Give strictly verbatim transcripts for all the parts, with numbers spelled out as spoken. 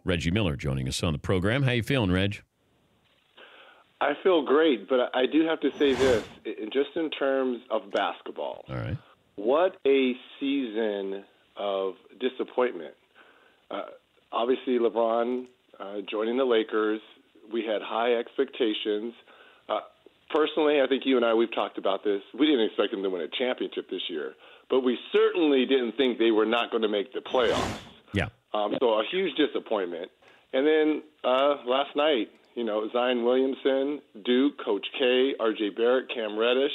Reggie Miller joining us on the program. How you feeling, Reg? I feel great, but I do have to say this, just in terms of basketball. All right. What a season of disappointment. Uh, obviously, LeBron uh, joining the Lakers, we had high expectations. Uh, personally, I think you and I, we've talked about this. We didn't expect them to win a championship this year, but we certainly didn't think they were not going to make the playoffs. Yeah. Um, so a huge disappointment. And then uh, last night, you know, Zion Williamson, Duke, Coach K, R J Barrett, Cam Reddish.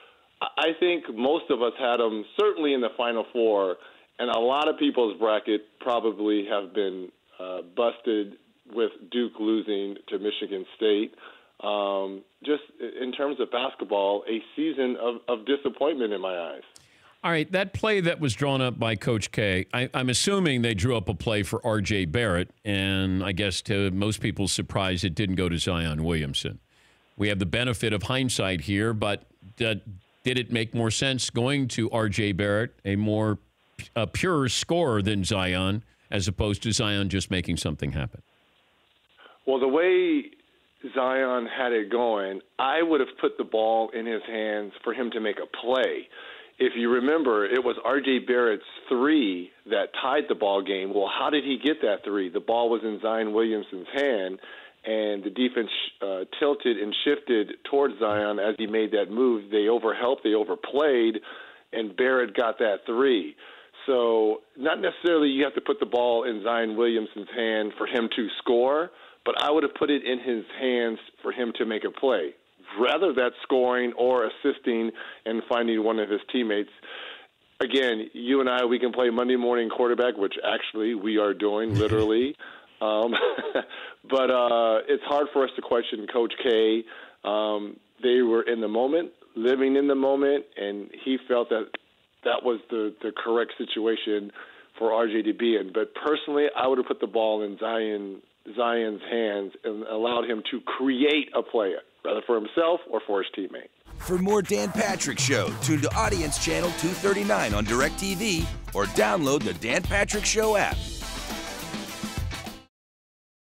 I think most of us had them certainly in the Final Four, and a lot of people's bracket probably have been uh, busted with Duke losing to Michigan State. Um, just in terms of basketball, a season of, of disappointment in my eyes. All right, that play that was drawn up by Coach K, I, I'm assuming they drew up a play for R J Barrett, and I guess to most people's surprise, it didn't go to Zion Williamson. We have the benefit of hindsight here, but uh, did it make more sense going to R J Barrett, a more a pure scorer than Zion, as opposed to Zion just making something happen? Well, the way Zion had it going, I would have put the ball in his hands for him to make a play. If you remember, it was R J Barrett's three that tied the ball game. Well, how did he get that three? The ball was in Zion Williamson's hand, and the defense uh, tilted and shifted towards Zion as he made that move. They overhelped, they overplayed, and Barrett got that three. So not necessarily you have to put the ball in Zion Williamson's hand for him to score, but I would have put it in his hands for him to make a play. Rather that scoring or assisting and finding one of his teammates. Again, you and I, we can play Monday morning quarterback, which actually we are doing, literally. um, but uh, it's hard for us to question Coach K. Um, they were in the moment, living in the moment, and he felt that that was the, the correct situation for R J to be in. But personally, I would have put the ball in Zion Zion's hands and allowed him to create a play, rather for himself or for his teammate. For more Dan Patrick Show, tune to Audience Channel two thirty-nine on DirecTV or download the Dan Patrick Show app.